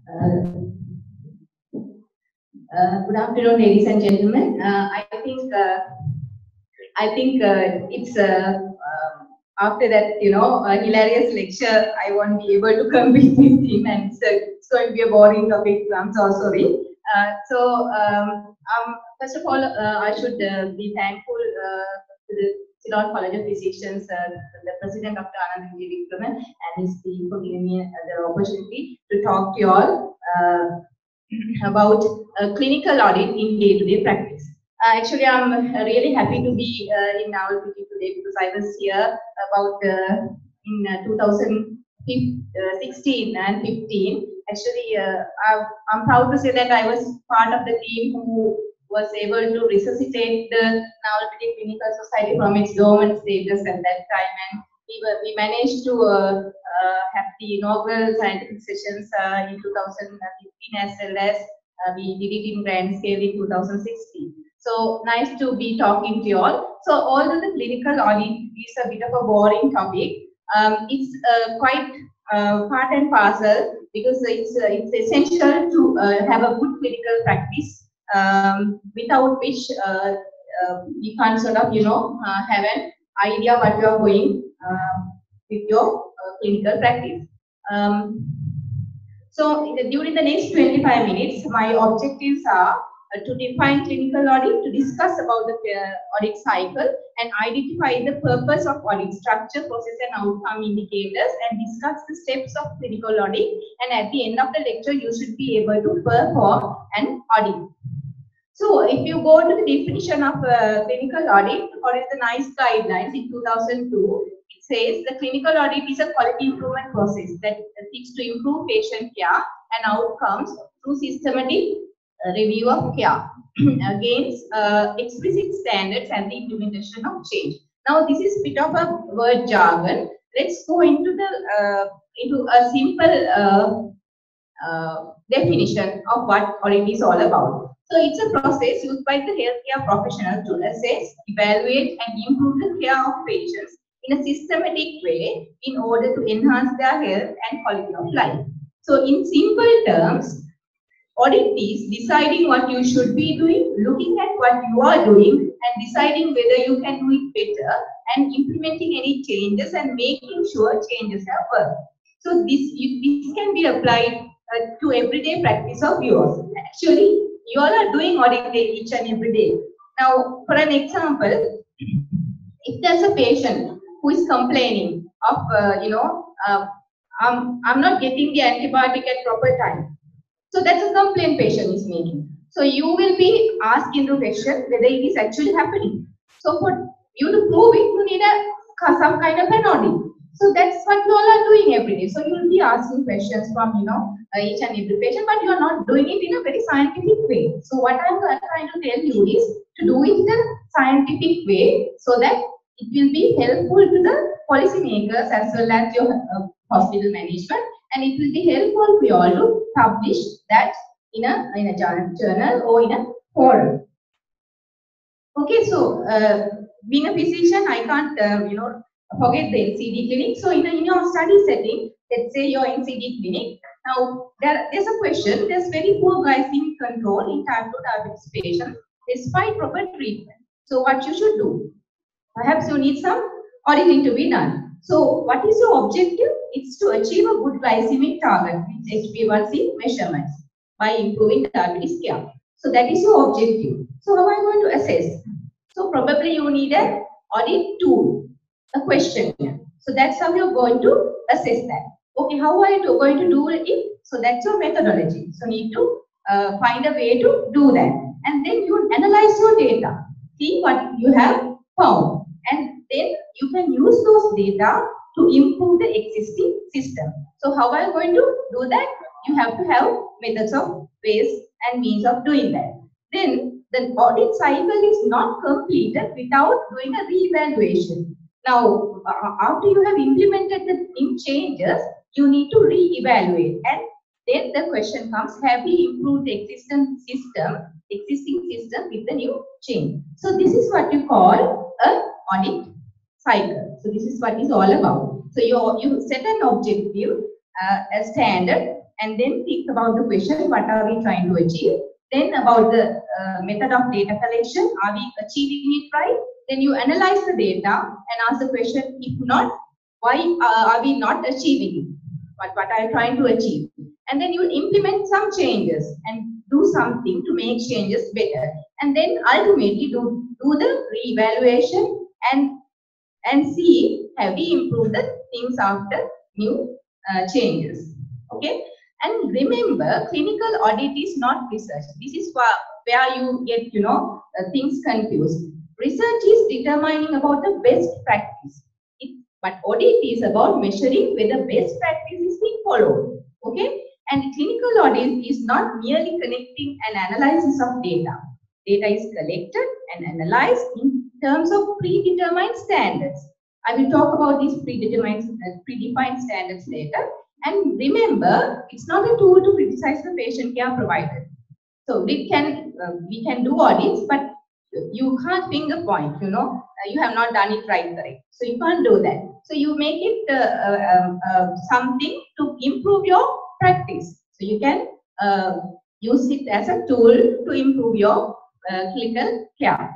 Uh, Good afternoon, ladies and gentlemen. I think it's after that, hilarious lecture, I won't be able to compete with him, and it's going to be a boring topic. I'm so sorry. First of all, I should be thankful to the Ceylon College of Physicians, the president, Dr. Anand Vikraman, and his team for giving me the opportunity to talk to you all about clinical audit in day-to-day practice. Actually, I'm really happy to be in our meeting today because I was here about in 2016 and 15. Actually, I'm proud to say that I was part of the team who was able to resuscitate the Navalpindi Clinical Society from its dormant status at that time, and we managed to have the inaugural scientific sessions in 2015, as well as we did it in grand scale in 2016. So nice to be talking to you all. So although the clinical audit is a bit of a boring topic, it's quite part and parcel because it's essential to have a good clinical practice, without which you can't sort of have an idea what you are going with your clinical practice. So during the next 25 minutes, my objectives are to define clinical audit, to discuss about the audit cycle, and identify the purpose of audit structure, process, and outcome indicators, and discuss the steps of clinical audit. And at the end of the lecture, you should be able to perform an audit. So if you go to the definition of clinical audit, according to the NICE guidelines in 2002, it says the clinical audit is a quality improvement process that seeks to improve patient care and outcomes through systematic review of care against explicit standards and the implementation of change. Now this is a bit of a word jargon. Let's go into a simple definition of what audit is all about. So it's a process used by the healthcare professional to assess, evaluate, and improve the care of patients in a systematic way in order to enhance their health and quality of life. So in simple terms, audit is deciding what you should be doing, looking at what you are doing, and deciding whether you can do it better, and implementing any changes and making sure changes have worked. So this can be applied to everyday practice of yours. Actually, you all are doing audit each and every day. Now, for an example, if there's a patient who is complaining of, I'm not getting the antibiotic at proper time. So that's a complaint patient is making. So you will be asking the question whether it is actually happening. So for you to prove it, you need some kind of an audit. So that's what you all are doing every day. So you will be asking questions from each and every patient, but you are not doing it in a very scientific way. So what I'm trying to tell you is to do it in a scientific way so that it will be helpful to the policymakers as well as your hospital management, and it will be helpful for you all to publish that in a journal or in a forum. Okay, so being a physician, I can't forget the NCD clinic. So in your study setting, let's say you're in NCD clinic. Now there's a question. There's very poor glycemic control in type 2 diabetes patients despite proper treatment. So what you should do? Perhaps you need some auditing to be done. So what is your objective? It's to achieve a good glycemic target with HbA1c measurements by improving diabetes care. So that is your objective. So how are you going to assess? So probably you need an audit tool, a questionnaire. So that's how you're going to assess that. Okay, how are you going to do it? So that's your methodology. So you need to find a way to do that. And then you analyze your data. See what you have found. And then you can use those data to improve the existing system. So how are you going to do that? You have to have methods of ways and means of doing that. Then the audit cycle is not completed without doing a re-evaluation. Now, after you have implemented the new changes, you need to re-evaluate, and then the question comes: have we improved the existing system with the new change? So this is what you call a audit cycle. So this is what is all about. So you set an objective, a standard, and then think about the question, what are we trying to achieve? Then about the method of data collection, are we achieving it right? Then you analyze the data and ask the question, if not, why are we not achieving it? What are you trying to achieve? And then you implement some changes and do something to make changes better. And then ultimately do the re-evaluation and see, have we improved the things after new changes. Okay. And remember, clinical audit is not research. This is where you get, things confused. Research is determining about the best practice. But audit is about measuring whether best practice is being followed. Okay. And clinical audit is not merely connecting an analysis of data. Data is collected and analyzed in terms of predetermined standards. I will talk about these predefined standards later. And remember, it's not a tool to criticize the patient care provider. So we can do audits, but you can't finger point. You have not done it right. So you can't do that. So you make it something to improve your practice. So you can use it as a tool to improve your clinical care.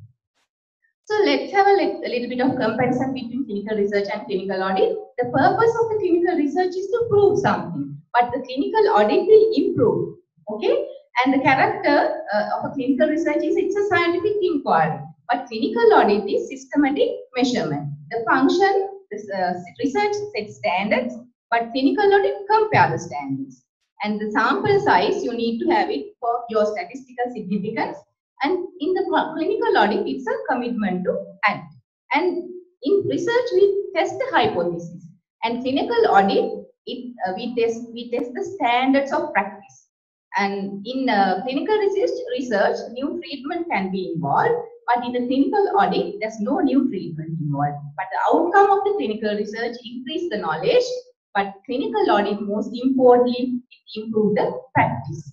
So let's have a little bit of comparison between clinical research and clinical audit. The purpose of the clinical research is to prove something, but the clinical audit will improve. Okay, and the character of a clinical research is it's a scientific inquiry, but clinical audit is systematic measurement. The function, research sets standards, but clinical audit compare the standards. And the sample size, you need to have it for your statistical significance. And in the clinical audit, it's a commitment to act. And in research, we test the hypothesis. And clinical audit, we test the standards of practice. And in clinical research, new treatment can be involved. But in the clinical audit, there's no new treatment involved. But the outcome of the clinical research increase the knowledge. But clinical audit, most importantly, it improves the practice.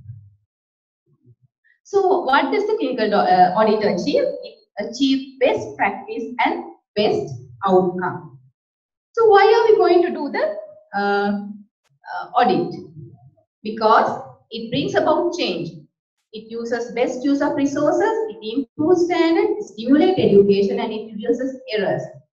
So what does the clinical audit achieve? It achieves best practice and best outcome. So why are we going to do the audit? Because it brings about change. It uses best use of resources, it improves standards, stimulates education, and it reduces errors.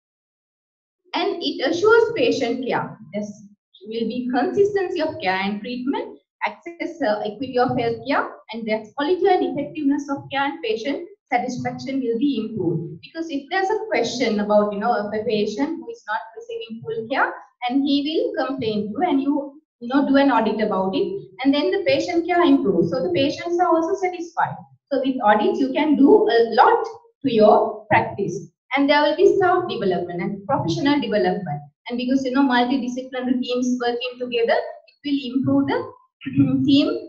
And it assures patient care. There will be consistency of care and treatment, access, equity of healthcare, and the quality and effectiveness of care and patient satisfaction will be improved. Because if there's a question about, a patient who is not receiving full care, and he will complain to you, and you do an audit about it, and then the patient care improves. So the patients are also satisfied. So with audits, you can do a lot to your practice. And there will be staff development and professional development. And because, multidisciplinary teams working together, it will improve the team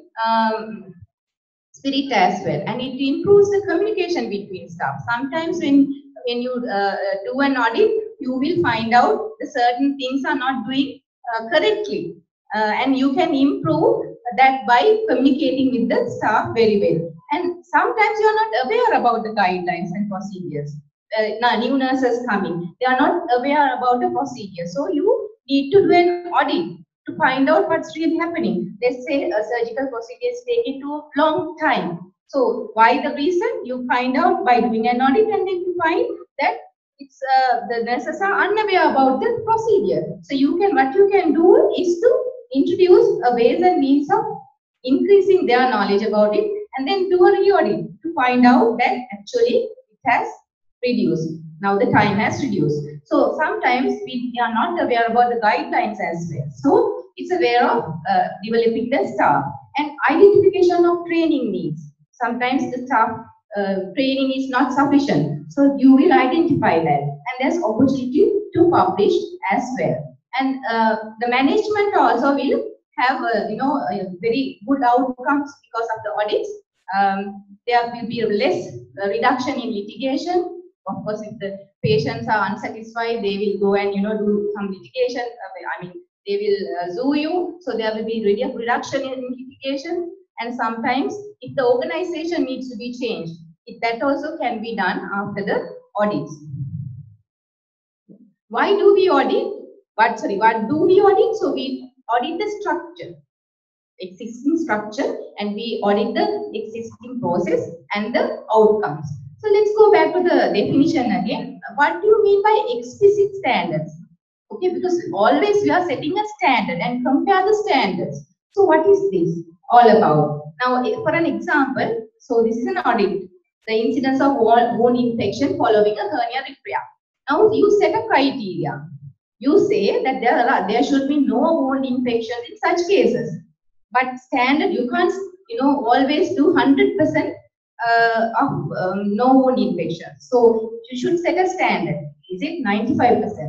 spirit as well. And it improves the communication between staff. Sometimes when you do an audit, you will find out the certain things are not doing correctly. And you can improve that by communicating with the staff very well. And sometimes you are not aware about the guidelines and procedures. New nurses coming, they are not aware about the procedure. So you need to do an audit to find out what's really happening. They say a surgical procedure is taking too long time. So why the reason? You find out by doing an audit, and then you find that it's the nurses are unaware about the procedure. So what you can do is to introduce ways and means of increasing their knowledge about it, and then do a re-audit to find out that actually it has reduced. Now the time has reduced. So sometimes we are not aware about the guidelines as well. So it's a way of developing the staff and identification of training needs. Sometimes the staff training is not sufficient. So you will identify that, and there's opportunity to publish as well. And the management also will have very good outcomes because of the audits. There will be less reduction in litigation. Of course, if the patients are unsatisfied, they will go and do some litigation. They will sue you. So there will be reduction in litigation. And sometimes, if the organization needs to be changed, that also can be done after the audits. Why do we audit? what do we audit? So we audit the structure, existing structure, and we audit the existing process and the outcomes. So let's go back to the definition again. What do you mean by explicit standards? Okay, because always we are setting a standard and compare the standards. So what is this all about? Now, for an example, so this is an audit, the incidence of wound infection following a hernia repair. Now you set a criteria. You say that there should be no wound infection in such cases. But standard, you can't, always do 100% of no wound infection. So you should set a standard. Is it 95%?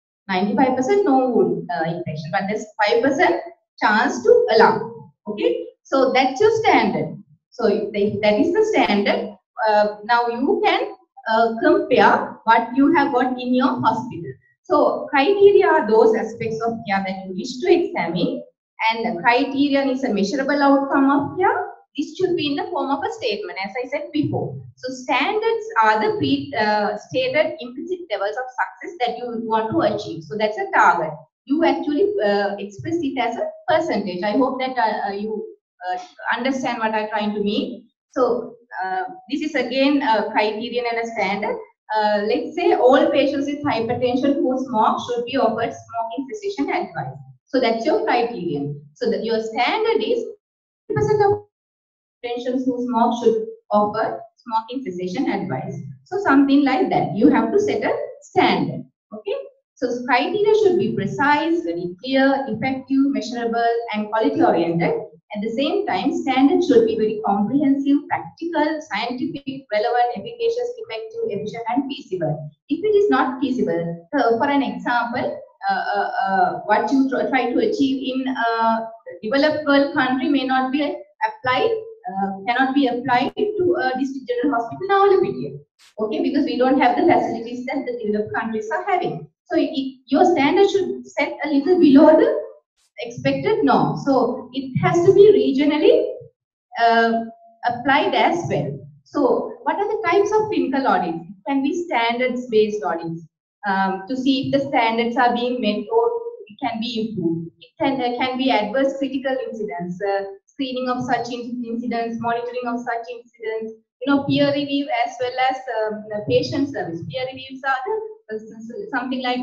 95% no wound infection, but there's 5% chance to allow. Okay, so that's your standard. So if that is the standard, now you can compare what you have got in your hospital. So criteria are those aspects of care that you wish to examine, and the criterion is a measurable outcome of care. This should be in the form of a statement, as I said before. So standards are the stated implicit levels of success that you want to achieve. So that's a target. You actually express it as a percentage. I hope that you understand what I'm trying to mean. So this is again a criterion and a standard. Let's say all patients with hypertension who smoke should be offered smoking cessation advice. So that's your criterion. So that your standard is 50% of patients who smoke should offer smoking cessation advice. So something like that. You have to set a standard. Okay. So criteria should be precise, very clear, effective, measurable, and quality oriented. At the same time, standards should be very comprehensive, practical, scientific, relevant, efficacious, effective, efficient, and feasible. If it is not feasible, for an example, what you try to achieve in a developed world country may not be applied, cannot be applied to a district general hospital in Nawalpitiya. Okay, because we don't have the facilities that the developed countries are having. So your standard should set a little below the expected norm. So it has to be regionally applied as well. So what are the types of clinical audits? It can be standards-based audits to see if the standards are being met or it can be improved. It can be adverse critical incidents, screening of such incidents, monitoring of such incidents, peer review as well as patient service. Peer reviews are something like,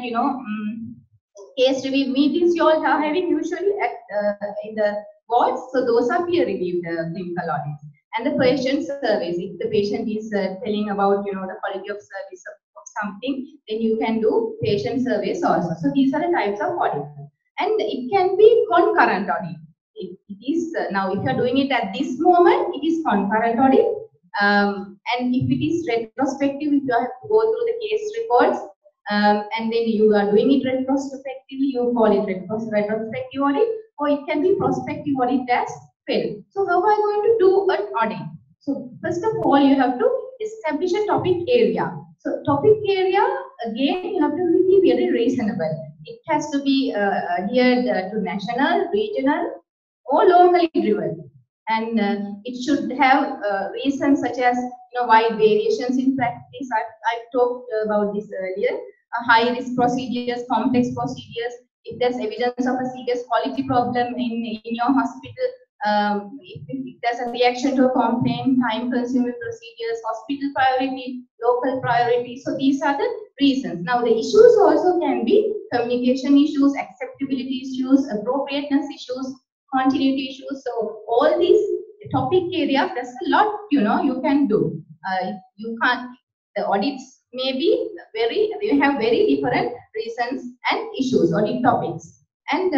case review meetings you all are having usually in the wards. So those are peer reviewed clinical audits. And the patient surveys, if the patient is telling about, the quality of service of something, then you can do patient surveys also. So these are the types of audits. And it can be concurrent audit. It is now, if you are doing it at this moment, it is concurrent audit. And if it is retrospective, if you have to go through the case reports, and then you are doing it retrospectively, you call it retrospective audit, or it can be prospective audit as well. So how are you going to do an audit? So first of all, you have to establish a topic area. So topic area, again, you have to be very reasonable. It has to be adhered to national, regional, or locally driven. And it should have reasons such as wide variations in practice. I've talked about this earlier. High risk procedures, complex procedures. If there's evidence of a serious quality problem in your hospital, if there's a reaction to a complaint, time-consuming procedures, hospital priority, local priority. So these are the reasons. Now the issues also can be communication issues, acceptability issues, appropriateness issues, continuity issues. So all these topic areas, there's a lot you can do. You can't. The audits may be they have very different reasons and issues, audit topics. And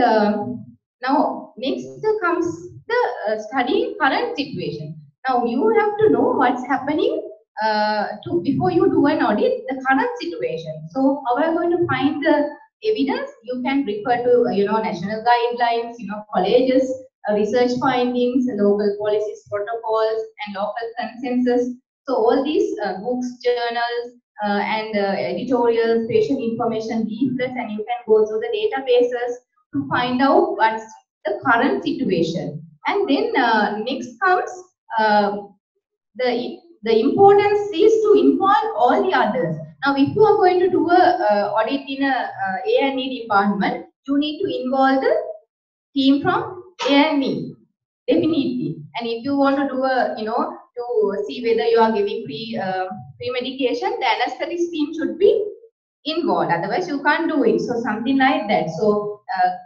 now next comes the studying current situation. Now you have to know what's happening before you do an audit, the current situation. So how are you going to find the evidence? You can refer to national guidelines, colleges, research findings, local policies, protocols, and local consensus. So all these books, journals, and editorials, patient information leaflets, and you can go through the databases to find out what's the current situation. And then next comes the importance is to involve all the others. Now, if you are going to do a audit in a A&E department, you need to involve the team from A&E, definitely. And if you want to do a, to see whether you are giving free medication, the anesthetist team should be involved. Otherwise, you can't do it. So something like that. So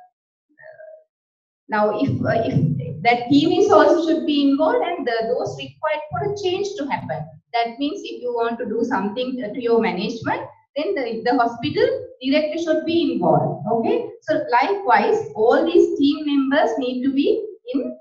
now, if that team is also should be involved, and those required for a change to happen. That means if you want to do something to your management, then the hospital director should be involved. Okay. So likewise, all these team members need to be in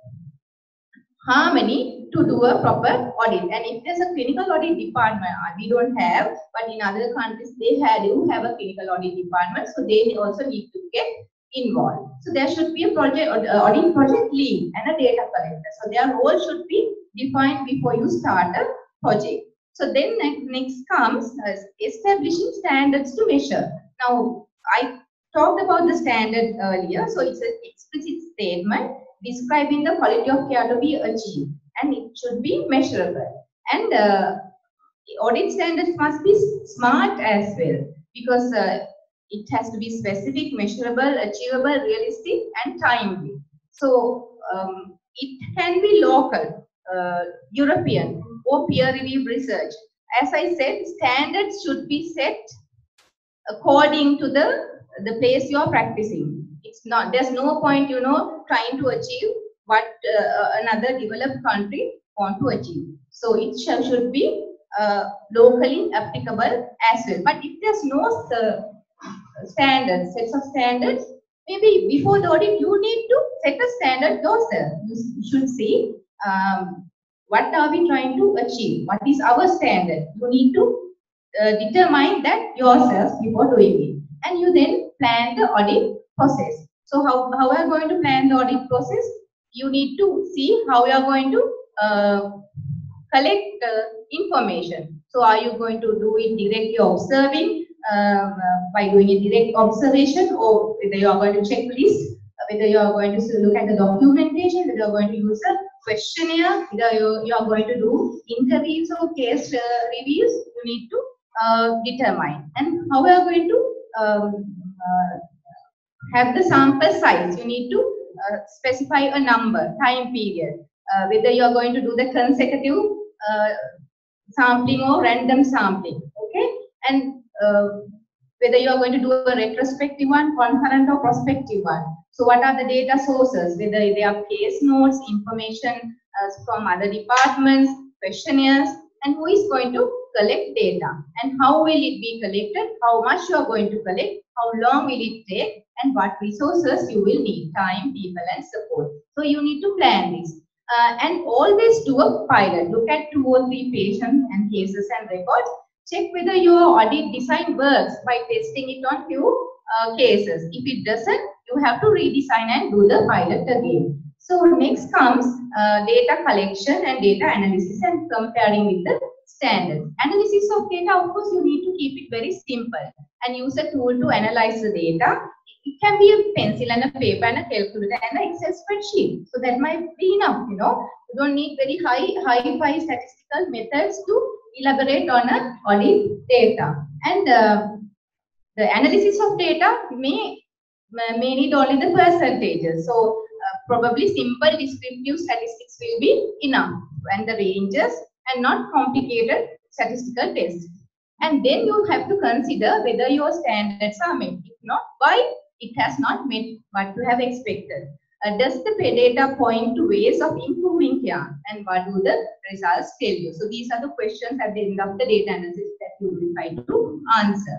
harmony to do a proper audit. And if there's a clinical audit department, we don't have, but in other countries they do have a clinical audit department, so they also need to get involved. So there should be a project audit project lead and a data collector. So their role should be defined before you start a project. So then next comes establishing standards to measure. Now I talked about the standard earlier, so it's an explicit statement describing the quality of care to be achieved, and it should be measurable. And audit standards must be smart as well, because it has to be specific, measurable, achievable, realistic, and timely. So it can be local, European, or peer-reviewed research. As I said, standards should be set according to the place you are practicing. It's not, there's no point, trying to achieve what another developed country want to achieve. So it should be locally applicable as well. But if there's no standards, sets of standards, maybe before the audit you need to set a standard yourself. You should see what are we trying to achieve, what is our standard. You need to determine that yourself before doing it, and you then plan the audit process. So how we are going to plan the audit process? You need to see how you are going to collect information. So are you going to do it directly observing by doing a direct observation, or whether you are going to check list, whether you are going to look at the documentation, whether you are going to use a questionnaire, whether you are going to do interviews or case reviews, you need to determine. And how we are going to have the sample size, you need to specify a number, time period, whether you are going to do the consecutive sampling or random sampling, okay, and whether you are going to do a retrospective one, concurrent or prospective one. So what are the data sources, whether they are case notes, information from other departments, questionnaires, and who is going to collect data, and how will it be collected, how much you are going to collect, how long will it take, and what resources you will need, time, people, and support. So you need to plan this. And always do a pilot. Look at 2 or 3 patients and cases and records. Check whether your audit design works by testing it on few cases. If it doesn't, you have to redesign and do the pilot again. So next comes data collection and data analysis and comparing with the standards. Analysis of data, of course, you need to keep it very simple and use a tool to analyze the data. It can be a pencil and a paper and a calculator and an Excel spreadsheet. So that might be enough, You don't need very high-fi statistical methods to elaborate on an audit data. And the analysis of data may need only the percentages. So probably simple descriptive statistics will be enough, and the ranges, and not complicated statistical tests. And then you have to consider whether your standards are met. If not, why it has not met what you have expected. Does the data point to ways of improving care, and what do the results tell you? So these are the questions at the end of the data analysis that you will try to answer.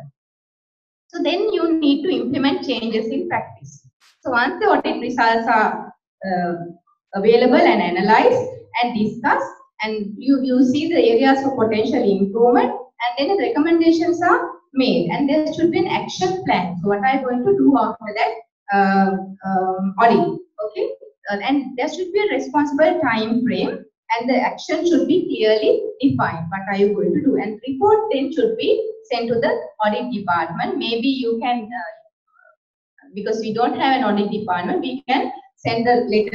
So then you need to implement changes in practice. So once the audit results are available and analyzed and discussed, and you see the areas of potential improvement, and then the recommendations are made, and there should be an action plan. So what I'm going to do after that audit, okay? And there should be a responsible time frame, and the action should be clearly defined. What are you going to do? And report then should be sent to the audit department. Maybe you can, because we don't have an audit department, we can send the letter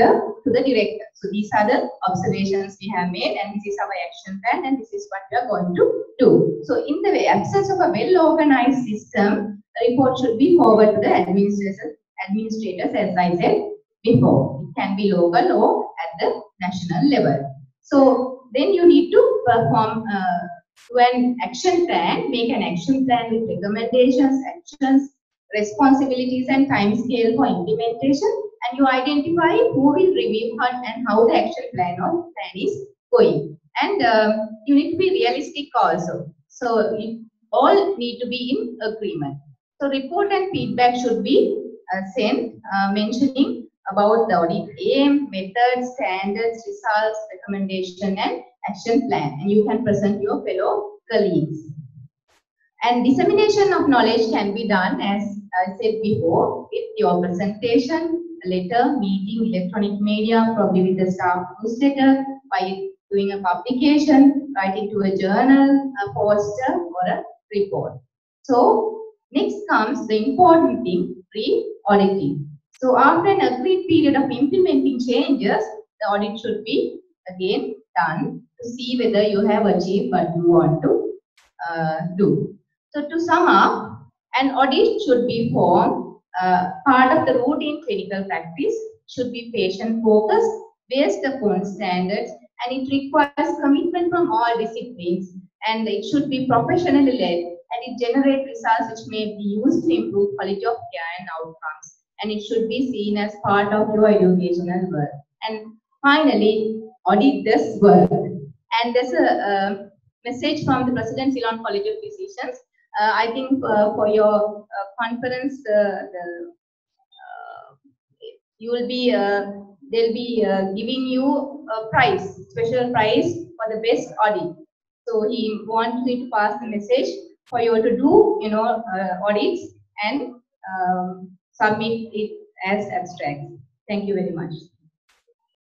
to the director. So these are the observations we have made, and this is our action plan, and this is what we are going to do. So in the absence of a well-organized system, the report should be forwarded to the administrators, as I said before. It can be local or at the national level. So then you need to perform an action plan, make an action plan with recommendations, actions, responsibilities and time scale for implementation, and you identify who will review and how the action plan is going. And you need to be realistic also. So you all need to be in agreement. So report and feedback should be sent mentioning about the audit aim, methods, standards, results, recommendation and action plan, and you can present your fellow colleagues. And dissemination of knowledge can be done, as I said before, with your presentation, letter, meeting, electronic media, probably with the staff newsletter, by doing a publication, writing to a journal, a poster or a report. So next comes the important thing, re-auditing. So after an agreed period of implementing changes, the audit should be again done to see whether you have achieved what you want to do. So to sum up, an audit should be formed, part of the routine clinical practice, should be patient focused, based upon standards, and it requires commitment from all disciplines, and it should be professionally led, and it generates results which may be used to improve quality of care and outcomes. And it should be seen as part of your educational work. And finally, audit does work. And there's a message from the President Ceylon College of Physicians. I think for your conference, you will be they'll be giving you a prize, special prize for the best audit. So he wants me to pass the message for you to do, audits and submit it as abstracts. Thank you very much.